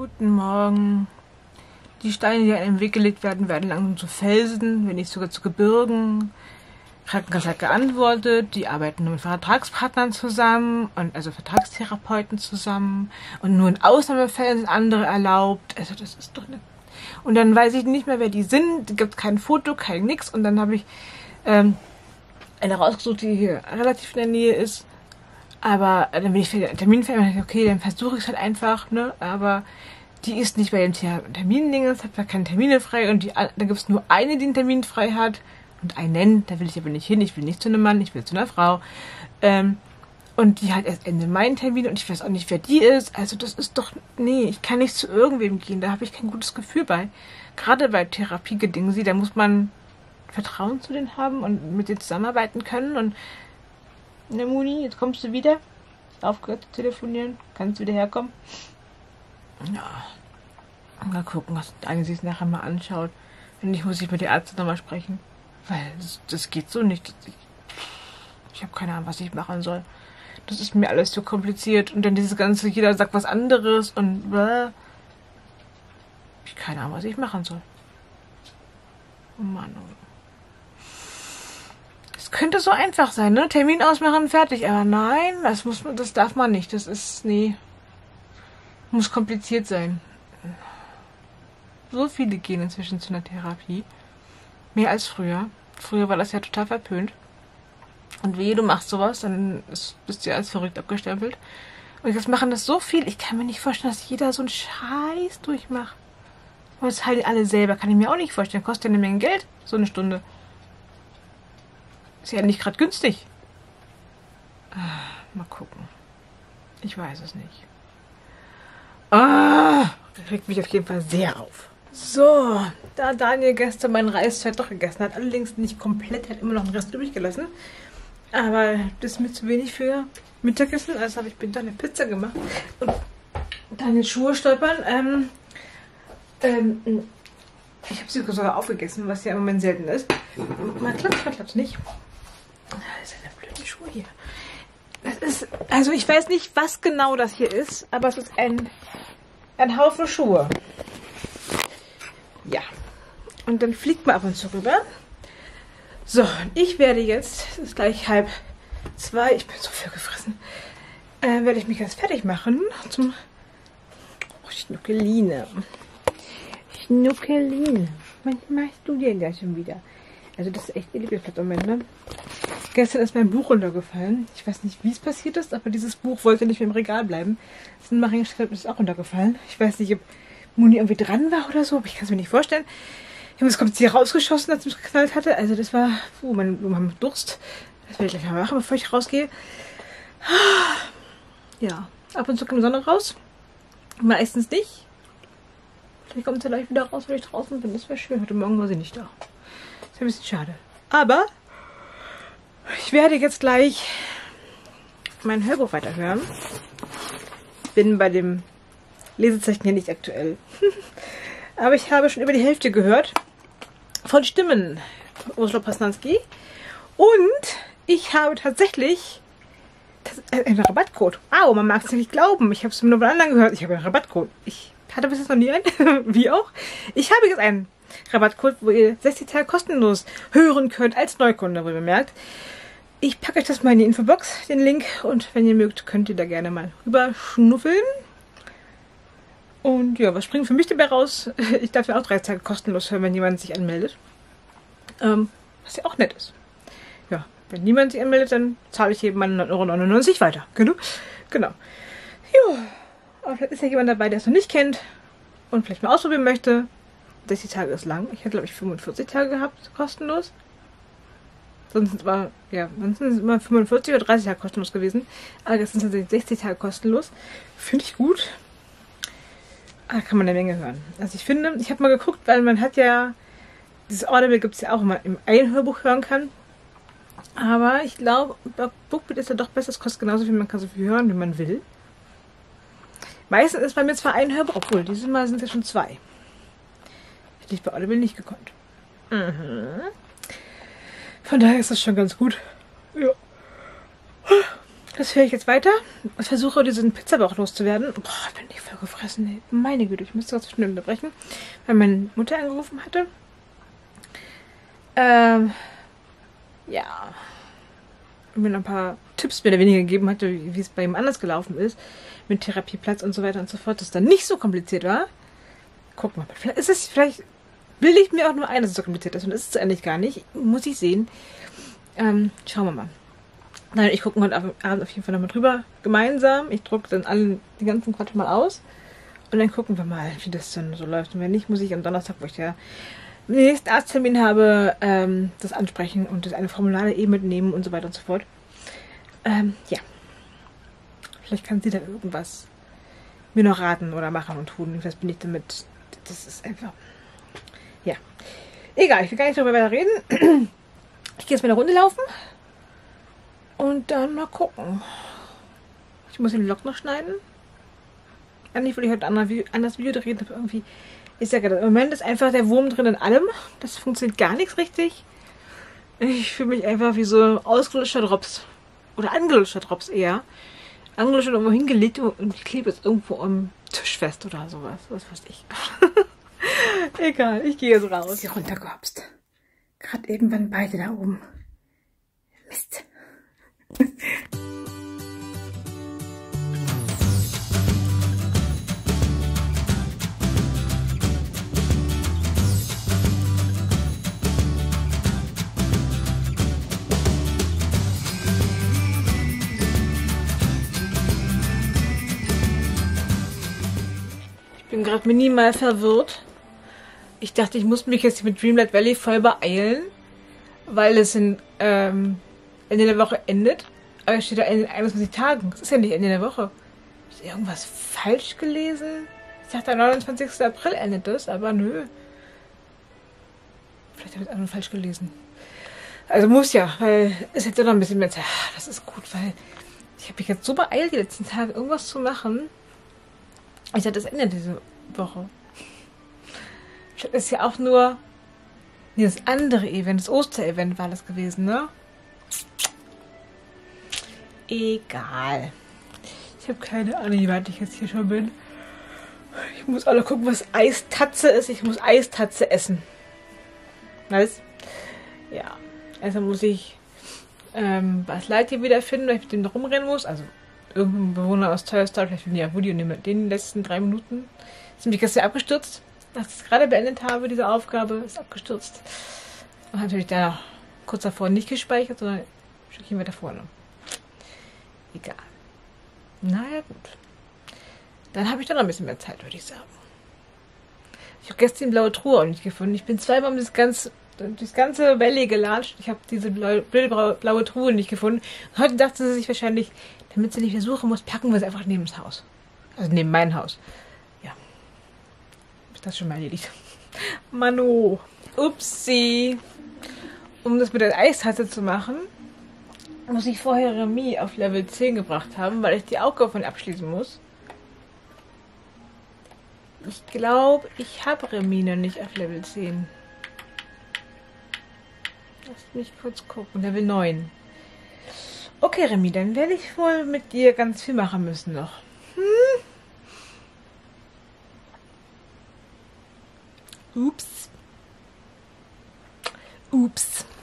Guten Morgen. Die Steine, die an den Weg gelegt werden, werden langsam zu Felsen, wenn nicht sogar zu Gebirgen. Krankenkasse hat geantwortet, die arbeiten nur mit Vertragspartnern zusammen, und also Vertragstherapeuten zusammen. Und nur in Ausnahmefällen sind andere erlaubt. Also das ist doch eine... Und dann weiß ich nicht mehr, wer die sind. Es gibt kein Foto, kein nix. Und dann habe ich eine rausgesucht, die hier relativ in der Nähe ist. Aber dann bin ich für den Termin fertig. Okay, dann versuche ich es halt einfach, ne? Aber die ist nicht bei dem Terminding, es hat da keine Termine frei. Und da gibt es nur eine, die einen Termin frei hat. Und einen, da will ich aber nicht hin. Ich will nicht zu einem Mann, ich will zu einer Frau. Und die hat erst Ende Mai einen Termin und ich weiß auch nicht, wer die ist. Also das ist doch... Nee, ich kann nicht zu irgendwem gehen. Da habe ich kein gutes Gefühl bei. Gerade bei Therapiegedingsi, da muss man Vertrauen zu denen haben und mit denen zusammenarbeiten können. Und ne Muni, jetzt kommst du wieder. Aufgehört zu telefonieren. Kannst du wieder herkommen? Ja. Mal gucken, was Daniel sich nachher mal anschaut. Wenn nicht, muss ich mit der Ärztin nochmal sprechen. Weil das geht so nicht. Ich habe keine Ahnung, was ich machen soll. Das ist mir alles zu kompliziert. Und dann dieses ganze, jeder sagt was anderes und ich habe keine Ahnung, was ich machen soll. Oh Mann. Es könnte so einfach sein, ne? Termin ausmachen, fertig. Aber nein, das darf man nicht. Das ist, nee. Muss kompliziert sein. So viele gehen inzwischen zu einer Therapie. Mehr als früher. Früher war das ja total verpönt. Und wehe, du machst sowas, dann bist du ja als verrückt abgestempelt. Und jetzt machen das so viel. Ich kann mir nicht vorstellen, dass jeder so einen Scheiß durchmacht. Und das halt alle selber. Kann ich mir auch nicht vorstellen. Kostet ja eine Menge Geld, so eine Stunde. Ist ja nicht gerade günstig. Mal gucken. Ich weiß es nicht. Das regt mich auf jeden Fall sehr auf. So, da Daniel gestern meinen Reiszeit doch gegessen hat, allerdings nicht komplett, hat immer noch einen Rest übrig gelassen. Aber das ist mir zu wenig für Mittagessen, also habe ich mir dann eine Pizza gemacht. Und Daniel Schuhe stolpern. Ich habe sie sogar aufgegessen, was ja im Moment selten ist. Mal klappt nicht. Das sind eine blöde Schuhe hier. Das ist, also ich weiß nicht, was genau das hier ist, aber es ist ein Haufen Schuhe. Ja. Und dann fliegt man ab und zu rüber. So, ich werde jetzt, es ist gleich 1:30, ich bin so viel gefressen, werde ich mich jetzt fertig machen zum Schnuckeline. Schnuckeline. Was machst du denn da schon wieder? Also das ist echt ihr Lieblingsblatt-Moment, ne? Gestern ist mein Buch runtergefallen. Ich weiß nicht, wie es passiert ist, aber dieses Buch wollte nicht mehr im Regal bleiben. Das ist auch runtergefallen. Ich weiß nicht, ob Moni irgendwie dran war oder so, aber ich kann es mir nicht vorstellen. Ich habe es komplett rausgeschossen, als ich es geknallt hatte. Also das war, mein Durst. Das werde ich gleich mal machen, bevor ich rausgehe. Ja, ab und zu kommt die Sonne raus. Meistens nicht. Vielleicht kommt sie gleich wieder raus, wenn ich draußen bin. Das wäre schön. Heute Morgen war sie nicht da. Das ist ein bisschen schade. Aber ich werde jetzt gleich mein Hörbuch weiterhören. Bin bei dem Lesezeichen hier nicht aktuell. Aber ich habe schon über die Hälfte gehört von Stimmen von Ursula Posnanski. Und ich habe tatsächlich einen Rabattcode. Wow, man mag es nicht glauben. Ich habe es nur von anderen gehört. Ich habe einen Rabattcode. Ich hatte bis jetzt noch nie einen. Wie auch. Ich habe jetzt einen Rabattcode, wo ihr 60 Tage kostenlos hören könnt als Neukunde, wo ihr bemerkt. Ich packe euch das mal in die Infobox, den Link. Und wenn ihr mögt, könnt ihr da gerne mal rüber schnuffeln. Und ja, was springt für mich dabei raus? Ich darf ja auch 3 Tage kostenlos hören, wenn jemand sich anmeldet. Was ja auch nett ist. Ja, wenn niemand sich anmeldet, dann zahle ich eben meine 9,99 € weiter. Genau. Jo, aber vielleicht ist ja jemand dabei, der es noch nicht kennt und vielleicht mal ausprobieren möchte. 60 Tage ist lang. Ich hätte, glaube ich, 45 Tage gehabt, kostenlos. Sonst sind es immer 45 oder 30 Tage kostenlos gewesen. Aber jetzt sind es 60 Tage kostenlos. Finde ich gut. Da kann man eine Menge hören. Also ich finde, ich habe mal geguckt, weil man hat ja, dieses Audible gibt es ja auch immer im einen Hörbuch hören kann. Aber ich glaube, bei Bookbeat ist ja doch besser, es kostet genauso viel, man kann so viel hören, wie man will. Meistens ist bei mir zwar ein Hörbuch, obwohl dieses Mal sind es ja schon 2. Hätte ich bei Audible nicht gekonnt. Von daher ist das schon ganz gut. Ja. Das höre ich jetzt weiter. Ich versuche, diesen Pizzabauch loszuwerden. Boah, bin ich voll gefressen. Ey. Meine Güte, ich müsste das schnell unterbrechen, weil meine Mutter angerufen hatte. Ja. Und mir noch ein paar Tipps mehr oder weniger gegeben hatte, wie es bei ihm anders gelaufen ist. Mit Therapieplatz und so weiter und so fort. Dass es dann nicht so kompliziert war. Gucken wir mal. Vielleicht bilde ich mir auch nur ein, dass es so kompliziert ist. Und das ist es eigentlich gar nicht. Muss ich sehen. Schauen wir mal. Nein, ich gucke heute Abend auf jeden Fall nochmal drüber. Gemeinsam. Ich drucke dann allen den ganzen Quatsch mal aus. Und dann gucken wir mal, wie das dann so läuft. Und wenn nicht, muss ich am Donnerstag, wo ich ja den nächsten Arzttermin habe, das ansprechen und das eine Formulare mitnehmen und so weiter und so fort. Ja. Vielleicht kann sie dann irgendwas mir noch raten oder machen und tun. Was bin ich damit? Das ist einfach... Ja. Egal, ich will gar nicht darüber weiter reden. Ich gehe jetzt mal eine Runde laufen. Und dann mal gucken. Ich muss den Vlog noch schneiden. Eigentlich würde ich heute ein anderes Video drehen, aber irgendwie ist ja gerade. Im Moment ist einfach der Wurm drin in allem. Das funktioniert gar nichts richtig. Ich fühle mich einfach wie so ausgelutschter Drops. Oder angelutschter Drops eher. Angelutscht und irgendwo hingelegt und ich klebe jetzt irgendwo am Tisch fest oder sowas. Was weiß ich. Egal, ich gehe jetzt raus. Hier runtergehopst. Gerade irgendwann beide da oben. Mist. Ich bin gerade minimal verwirrt. Ich dachte, ich muss mich jetzt mit Dreamlight Valley voll beeilen, weil es in Ende der Woche endet. Aber es steht da in 21 Tagen. Das ist ja nicht Ende der Woche. Habe ich irgendwas falsch gelesen? Ich dachte, am 29. April endet das, aber nö. Vielleicht habe ich es einfach falsch gelesen. Also muss ja, weil es hätte noch ein bisschen mehr Zeit. Das ist gut, weil ich habe mich jetzt so beeilt, die letzten Tage irgendwas zu machen. Ich dachte, das endet diese Woche. Das ist ja auch nur das andere Event, das Osterevent war das gewesen, ne? Egal. Ich habe keine Ahnung, wie weit ich jetzt hier schon bin. Ich muss alle gucken, was Eistatze ist. Ich muss Eistatze essen. Weißt? Ja. Also muss ich Buzz Lightyear wiederfinden, weil ich mit dem noch rumrennen muss. Also irgendein Bewohner aus Toy Story, vielleicht finde ich ja Woody und mit den letzten 3 Minuten. Sind mich gestern abgestürzt. Als ich es gerade beendet habe, diese Aufgabe, ist abgestürzt. Und habe natürlich da noch kurz davor nicht gespeichert, sondern ein Stückchen weiter vorne. Egal. Naja, gut. Dann habe ich dann noch ein bisschen mehr Zeit, würde ich sagen. Ich habe gestern die blaue Truhe auch nicht gefunden. Ich bin zweimal um das ganze Valley gelatscht. Ich habe diese blaue Truhe nicht gefunden. Und heute dachte sie sich wahrscheinlich, damit sie nicht mehr suchen muss, packen wir sie einfach neben das Haus. Also neben mein Haus. Ja. Ist das schon mal erledigt. Mano. Upsi. Um das mit der Eistasse zu machen, muss ich vorher Remy auf Level 10 gebracht haben, weil ich die Aufgabe von abschließen muss. Ich glaube, ich habe Remy noch nicht auf Level 10. Lass mich kurz gucken. Level 9. Okay, Remy, dann werde ich wohl mit dir ganz viel machen müssen noch. Ups. Ups.